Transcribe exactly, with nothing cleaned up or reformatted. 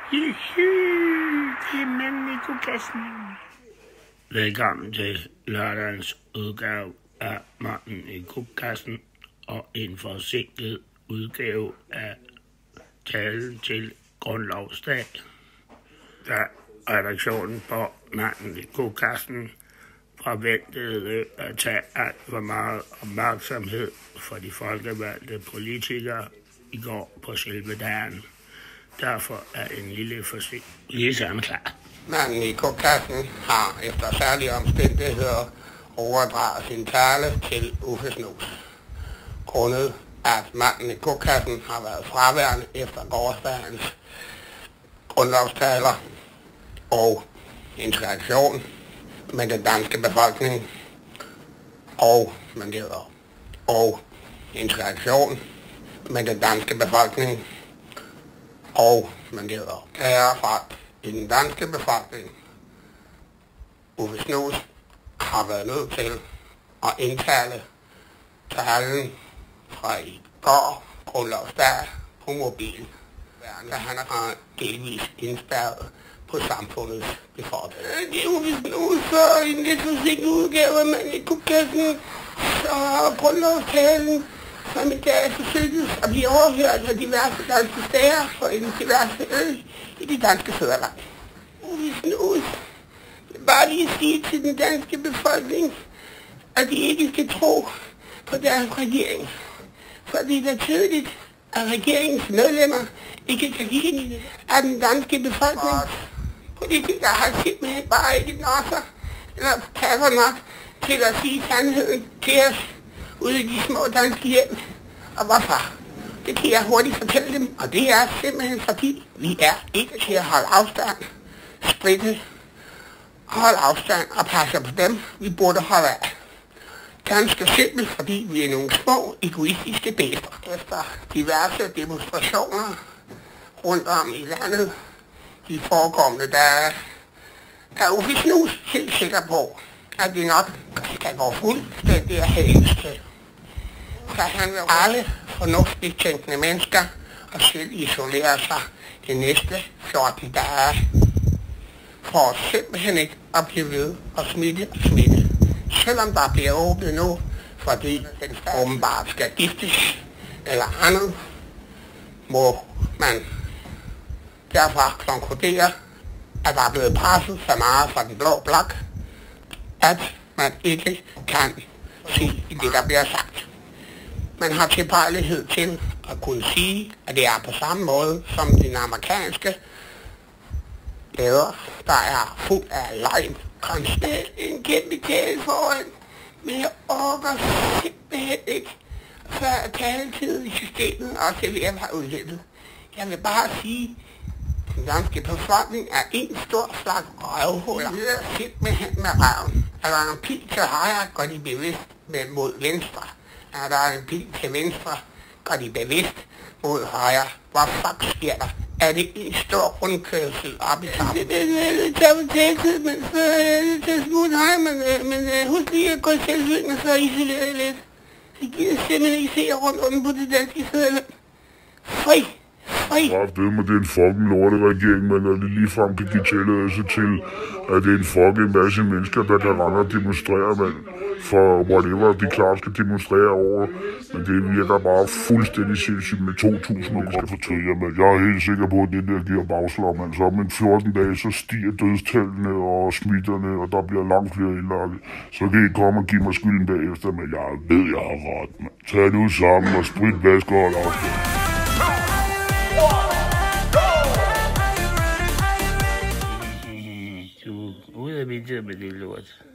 Juhu, det er manden i kokassen. Velkommen til lørdagens udgave af Manden i kokassen og en forsinket udgave af talen til grundlovsdag. Da redaktionen på Manden i kokassen forventede at tage alt for meget opmærksomhed for de folkevalgte politikere i går på selve dagen. Derfor er en lille forsinkelse klar. Manden i kokassen har efter særlige omstændigheder overdraget sin tale til Uffe Snus. Grundet at manden i kokassen har været fraværende efter gårdsdagens grundlovstaler og interaktion med den danske befolkning og myndigheder og interaktion med den danske befolkning og myndigheder. Kære folk i den danske befolkning, Uffe Snus har været nødt til at indtale talen fra i går grundlovsdag på mobilen, da han er delvis indspærret på samfundets befordring. Det er Uffe Snus for en lidt forsinket udgave af Manden i kokassen og grundlovstalen, som i dag forsøges at blive overhørt af diverse danske stager for en diverse ø i det danske fødeland. Uffe Snus vil bare lige sige til den danske befolkning, at de ikke skal tro på deres regering. For det er da tydeligt, at regeringens medlemmer ikke kan give ind i det af den danske befolkning. Politikere har simpelthen bare ikke nosser eller passer nok til at sige sandheden til os ude i de små danske hjem. Og hvorfor? Det kan jeg hurtigt fortælle dem, og det er simpelthen fordi, vi er ikke til at holde afstand, spritte, holde afstand og passe på dem, vi burde holde af. Ganske simpelt, fordi vi er nogle små, egoistiske bæster. Efter diverse demonstrationer rundt om i landet, de forekommende dage, er Uffe Snus helt sikker på, at vi nok skal gå fuldstændig af helst til. Så han vil alle fornuftigt tænkende mennesker og selv isolere sig de næste fjorten dage, for simpelthen ikke at blive ved og smitte og smitte. Selvom der bliver åbnet nu, fordi den åbenbart skal giftes eller andet, må man derfor konkludere, at der er blevet presset så meget fra den blå blok, at man ikke kan sige det, der bliver sagt. Man har tilbøjelighed til at kunne sige, at det er på samme måde som den amerikanske leder, der er fuld af løgn. Konstant en kæmpe tale foran, men jeg orker simpelthen ikke, før taletiden i systemet og til ved at være udløbet. Jeg vil bare sige, at den danske befolkning er en stor flak røvhuller. De hører simpelthen med røven. Er der en pil til højre, går de bevidst med mod venstre. Er der en pil til venstre, går de bevidst mod højre. Hvor fuck sker der? Er det en stor rundkørsel op i sammen? Det tager på taletid, men så er det til at smule høj, men, men husk lige at gå i selvsving og så isolere lidt. Det giver simpelthen ikke se rundt om på det danske fødeland. Fri! Fri! Det med den fucking lorte regering, men at det ligefrem kan give tilladelse til, at det er en fucking masse mennesker, der kan rende og demonstrere, mand. For whatever de klart skal demonstrere over. Men det virker bare fuldstændig sindssygt med to tusind mennesker fortæller, men jeg er helt sikker på, at det der giver bagslag, men så om en fjorten dage, så stiger dødstallene og smitterne, og der bliver langt flere indlagt. Så kan I komme og give mig skylden bagefter, men jeg ved, jeg har ret, man. Tag nu sammen og sprit vasker og afstand. Du er ude af min tid med det lort.